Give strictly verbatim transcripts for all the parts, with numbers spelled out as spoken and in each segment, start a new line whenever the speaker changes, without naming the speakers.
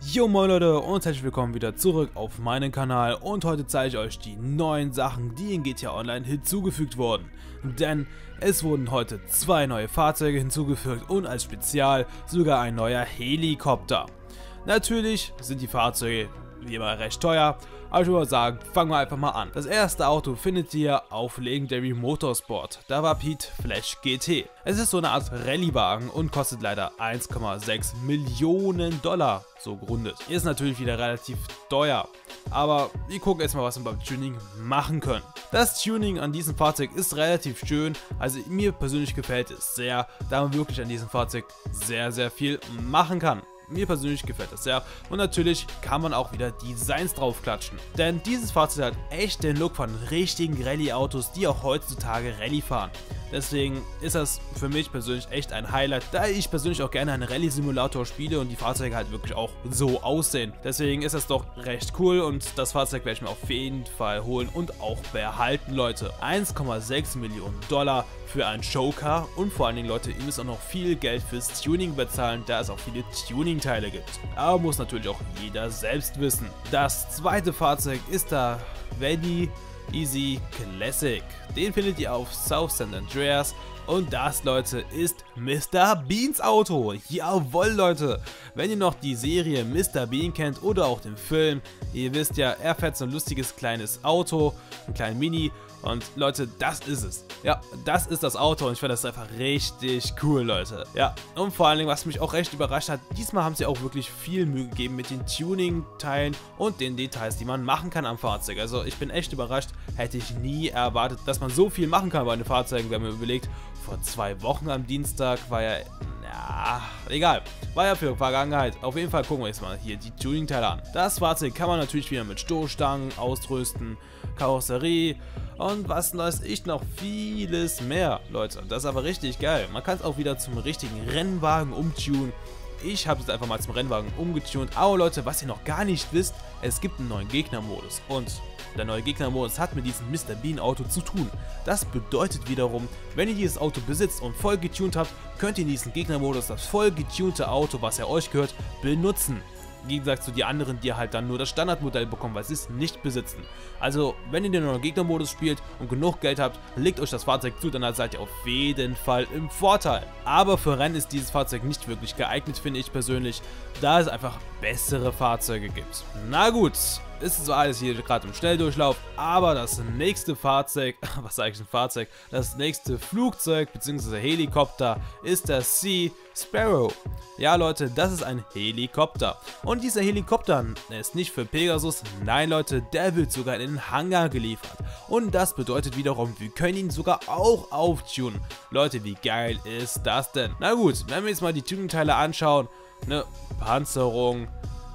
Jo moin Leute und herzlich willkommen wieder zurück auf meinen Kanal und heute zeige ich euch die neuen Sachen, die in G T A Online hinzugefügt wurden. Denn es wurden heute zwei neue Fahrzeuge hinzugefügt und als Spezial sogar ein neuer Helikopter. Natürlich sind die Fahrzeuge wie immer recht teuer, aber ich würde sagen, fangen wir einfach mal an. Das erste Auto findet ihr auf Legendary Motorsport, da war Pete Flash G T. Es ist so eine Art Rallyewagen und kostet leider eins Komma sechs Millionen Dollar, so gerundet. Ist natürlich wieder relativ teuer, aber wir gucken erstmal, was wir beim Tuning machen können. Das Tuning an diesem Fahrzeug ist relativ schön, also mir persönlich gefällt es sehr, da man wirklich an diesem Fahrzeug sehr sehr viel machen kann. Mir persönlich gefällt das sehr und natürlich kann man auch wieder Designs drauf klatschen. Denn dieses Fahrzeug hat echt den Look von richtigen Rallye-Autos, die auch heutzutage Rallye fahren. Deswegen ist das für mich persönlich echt ein Highlight, da ich persönlich auch gerne einen Rallye-Simulator spiele und die Fahrzeuge halt wirklich auch so aussehen. Deswegen ist das doch recht cool und das Fahrzeug werde ich mir auf jeden Fall holen und auch behalten, Leute. eins Komma sechs Millionen Dollar für ein Showcar und vor allen Dingen, Leute, ihr müsst auch noch viel Geld fürs Tuning bezahlen, da es auch viele Tuning-Teile gibt. Aber muss natürlich auch jeder selbst wissen. Das zweite Fahrzeug ist da Vedi Easy Classic. Den findet ihr auf South San Andreas und das, Leute, ist Mister Beans Auto. Jawohl, Leute. Wenn ihr noch die Serie Mister Bean kennt oder auch den Film, ihr wisst ja, er fährt so ein lustiges kleines Auto, ein kleinen Mini. Und Leute, das ist es. Ja, das ist das Auto und ich finde das einfach richtig cool, Leute. Ja, und vor allen Dingen, was mich auch recht überrascht hat, diesmal haben sie auch wirklich viel Mühe gegeben mit den Tuning-Teilen und den Details, die man machen kann am Fahrzeug. Also ich bin echt überrascht, hätte ich nie erwartet, dass man so viel machen kann bei den Fahrzeugen, wenn man überlegt, vor zwei Wochen am Dienstag war ja, ja, egal, war ja für Vergangenheit. Auf jeden Fall gucken wir jetzt mal hier die Tuning-Teile an. Das Fahrzeug kann man natürlich wieder mit Stoßstangen ausrüsten, Karosserie und was weiß ich noch, vieles mehr, Leute. Das ist aber richtig geil. Man kann es auch wieder zum richtigen Rennwagen umtunen. Ich habe es einfach mal zum Rennwagen umgetunt. Aber Leute, was ihr noch gar nicht wisst, es gibt einen neuen Gegnermodus und der neue Gegnermodus hat mit diesem Mister Bean Auto zu tun. Das bedeutet wiederum, wenn ihr dieses Auto besitzt und voll getunt habt, könnt ihr in diesem Gegnermodus das voll getunte Auto, was ja euch gehört, benutzen. Im Gegensatz zu den anderen, die halt dann nur das Standardmodell bekommen, weil sie es nicht besitzen. Also, wenn ihr den neuen Gegnermodus spielt und genug Geld habt, legt euch das Fahrzeug zu, dann seid ihr auf jeden Fall im Vorteil. Aber für Rennen ist dieses Fahrzeug nicht wirklich geeignet, finde ich persönlich, da es einfach bessere Fahrzeuge gibt. Na gut, ist so alles hier gerade im Schnelldurchlauf, aber das nächste Fahrzeug, was ist eigentlich ein Fahrzeug, das nächste Flugzeug bzw. Helikopter ist der Sea Sparrow. Ja Leute, das ist ein Helikopter und dieser Helikopter ist nicht für Pegasus, nein Leute, der wird sogar in den Hangar geliefert und das bedeutet wiederum, wir können ihn sogar auch auftunen. Leute, wie geil ist das denn? Na gut, wenn wir jetzt mal die Tuning-Teile anschauen, ne, Panzerung,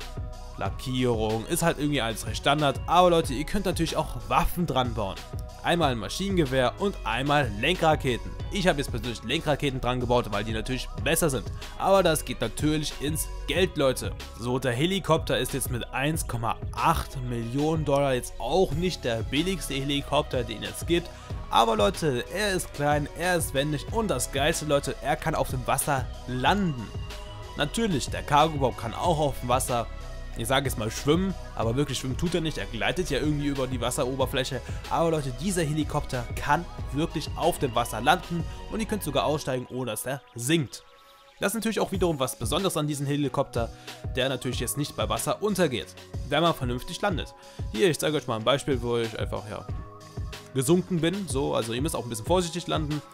Lackierung, ist halt irgendwie alles recht Standard, aber Leute, ihr könnt natürlich auch Waffen dran bauen. Einmal ein Maschinengewehr und einmal Lenkraketen. Ich habe jetzt persönlich Lenkraketen dran gebaut, weil die natürlich besser sind. Aber das geht natürlich ins Geld, Leute. So, der Helikopter ist jetzt mit eins Komma acht Millionen Dollar jetzt auch nicht der billigste Helikopter, den es gibt. Aber Leute, er ist klein, er ist wendig und das Geilste, Leute, er kann auf dem Wasser landen. Natürlich, der Cargo-Bau kann auch auf dem Wasser, ich sage jetzt mal schwimmen, aber wirklich schwimmen tut er nicht, er gleitet ja irgendwie über die Wasseroberfläche. Aber Leute, dieser Helikopter kann wirklich auf dem Wasser landen und ihr könnt sogar aussteigen, ohne dass er sinkt. Das ist natürlich auch wiederum was Besonderes an diesem Helikopter, der natürlich jetzt nicht bei Wasser untergeht, wenn man vernünftig landet. Hier, ich zeige euch mal ein Beispiel, wo ich einfach, ja, gesunken bin, so, also ihr müsst auch ein bisschen vorsichtig landen.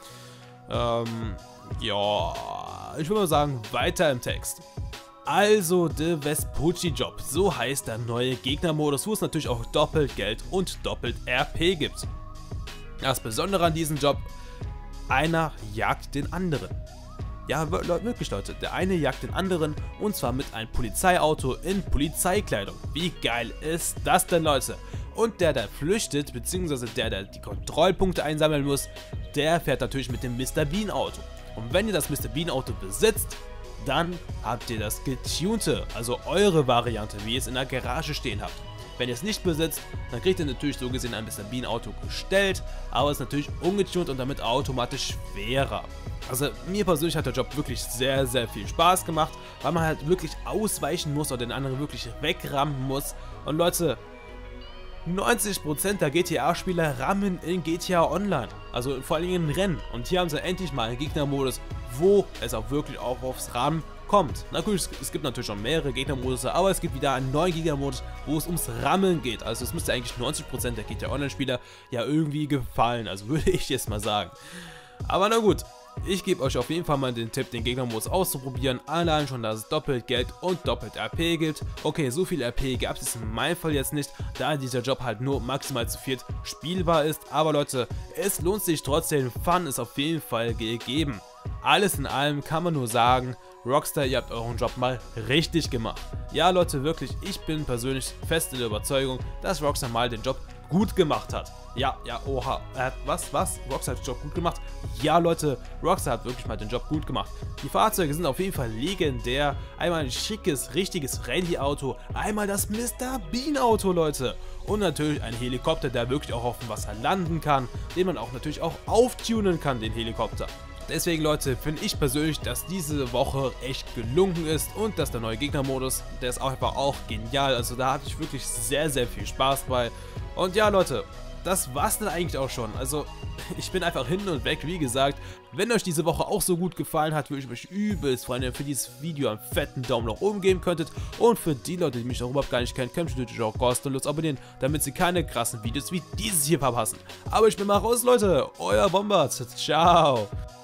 Ähm, ja, ich würde mal sagen, weiter im Text. Also, der Vespucci Job, so heißt der neue Gegnermodus, wo es natürlich auch doppelt Geld und doppelt R P gibt. Das Besondere an diesem Job, einer jagt den anderen. Ja, wirklich Leute, der eine jagt den anderen und zwar mit einem Polizeiauto in Polizeikleidung. Wie geil ist das denn, Leute? Und der, der flüchtet, beziehungsweise der, der die Kontrollpunkte einsammeln muss, der fährt natürlich mit dem Mister Bean Auto. Und wenn ihr das Mister Bean Auto besitzt, dann habt ihr das getunte, also eure Variante, wie ihr es in der Garage stehen habt. Wenn ihr es nicht besitzt, dann kriegt ihr natürlich so gesehen ein Mister Bean Auto gestellt, aber es ist natürlich ungetunt und damit automatisch schwerer. Also mir persönlich hat der Job wirklich sehr, sehr viel Spaß gemacht, weil man halt wirklich ausweichen muss oder den anderen wirklich wegrammen muss. Und Leute, neunzig Prozent der G T A-Spieler rammen in G T A Online, also vor allem in Rennen. Und hier haben sie endlich mal einen Gegnermodus, wo es auch wirklich auch aufs Rammen kommt. Natürlich, es gibt natürlich schon mehrere Gegnermodus, aber es gibt wieder einen neuen Gegnermodus, wo es ums Rammeln geht. Also es müsste eigentlich neunzig Prozent der G T A Online-Spieler ja irgendwie gefallen, also würde ich jetzt mal sagen. Aber na gut. Ich gebe euch auf jeden Fall mal den Tipp, den Gegnermodus auszuprobieren, allein schon, dass es doppelt Geld und doppelt R P gibt. Okay, so viel R P gab es in meinem Fall jetzt nicht, da dieser Job halt nur maximal zu viert spielbar ist. Aber Leute, es lohnt sich trotzdem, Fun ist auf jeden Fall gegeben. Alles in allem kann man nur sagen, Rockstar, ihr habt euren Job mal richtig gemacht. Ja Leute, wirklich, ich bin persönlich fest in der Überzeugung, dass Rockstar mal den Job gut gemacht hat. Ja, ja, oha, er hat, was, was? Rockstar hat den Job gut gemacht? Ja, Leute, Rockstar hat wirklich mal den Job gut gemacht. Die Fahrzeuge sind auf jeden Fall legendär. Einmal ein schickes, richtiges Rallye-Auto, einmal das Mister Bean Auto, Leute. Und natürlich ein Helikopter, der wirklich auch auf dem Wasser landen kann, den man auch natürlich auch auftunen kann, den Helikopter. Deswegen, Leute, finde ich persönlich, dass diese Woche echt gelungen ist und dass der neue Gegnermodus, der ist auch einfach auch genial. Also da hatte ich wirklich sehr, sehr viel Spaß bei. Und ja, Leute, das war's dann eigentlich auch schon. Also ich bin einfach hin und weg, wie gesagt. Wenn euch diese Woche auch so gut gefallen hat, würde ich mich übelst freuen, wenn ihr für dieses Video einen fetten Daumen nach oben geben könntet. Und für die Leute, die mich auch überhaupt gar nicht kennen, könnt ihr natürlich auch kostenlos abonnieren, damit sie keine krassen Videos wie dieses hier verpassen. Aber ich bin mal raus, Leute. Euer Bombard. Ciao.